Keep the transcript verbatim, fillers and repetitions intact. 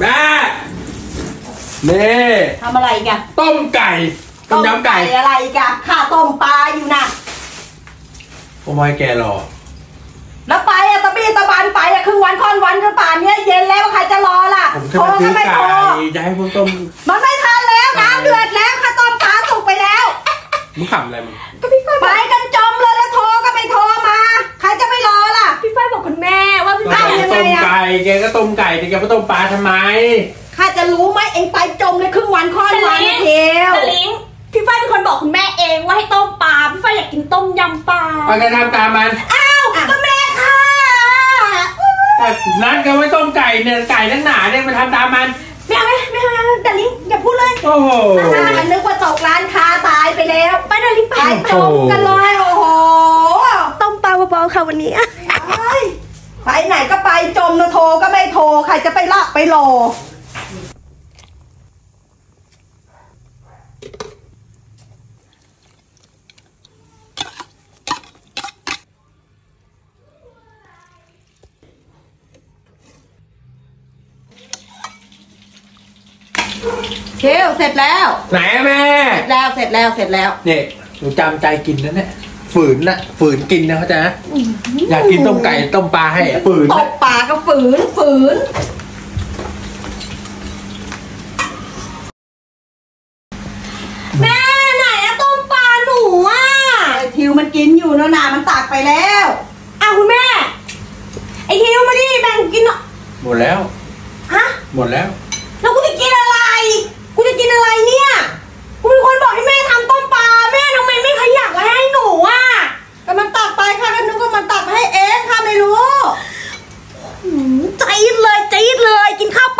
แม่นี่ทำอะไรกันต้มไก่ต้มยำไก่อะไรกันข้าต้มปลาอยู่นะทำไมแกรอแล้วไปอะตะบี้ตะบานไปอะครึ่งวันค่อนวันจนป่านนี้เย็นแล้วใครจะรอล่ะโทรก็ไม่โทรจะให้พวกต้มมันไม่ทันแล้วน้ำเดือดแล้วข้าต้มปลาสุกไปแล้วมึงขำอะไรมึงไปกันจมเลยแล้วโทรก็ไม่โทรมาใครจะไม่รอล่ะพี่ฝ้ายบอกคุณแม่ว่าพี่ฝ้ายยังไงอะต้มไก่แกก็ต้มไก่แต่แกไม่ต้มปลาทำไมข้าจะรู้ไหมเองไปจมเลยครึ่งวันค่อนวันเทียวตะลิงพี่ฝ้ายเป็นคนบอกคุณแม่เองว่าให้ต้มปลาพี่ฝ้ายอยากกินต้มยำปลาไปกันทำตามมันอ้าวก็แม่ค่ะนัดกันไว้ต้มไก่เนี่ยไก่ทั้งหนาเนี่ยมาทำตามมันไม่เอาไม่ไม่เอาตะลิงอย่าพูดเลยโอ้โหนึกว่าตกร้านค้าตายไปแล้วไปตะลิงไปจมกันเลยโอ้โหต้มปลาเบาๆค่ะวันนี้ไปไหนก็ไปจมนะโทรก็ไม่โทรใครจะไปลากไปรอเชียวเสร็จแล้วไหนแม่เสร็จแล้วเสร็จแล้วเสร็จแล้วเนี่ยหนูจำใจกินนะเนี่ยฝืนนะฝืนกินนะเข้าใจไหมอยากกินต้มไก่ต้มปลาให้ฝืนตบปลาก็ฝืนฝืนแม่ไหนอะต้มปลาหนูอะไอทิวมันกินอยู่แล้วนามันตักไปแล้วอ้าวคุณแม่ไอทิวมาดิแบ่งกินหมดแล้วฮะหมดแล้วแล้วกูจะกินอะไรกูจะกินอะไรเนี่ยกูเป็นคนบอกให้แม่ทำต้มปลาแม่ทำไมไม่ขยักไว้ให้หนูอ่ะก็มันตักไปค่ะก็นึกว่ามันตักให้เองค่ะไม่รู้ใจเลยใจเลยกินข้าว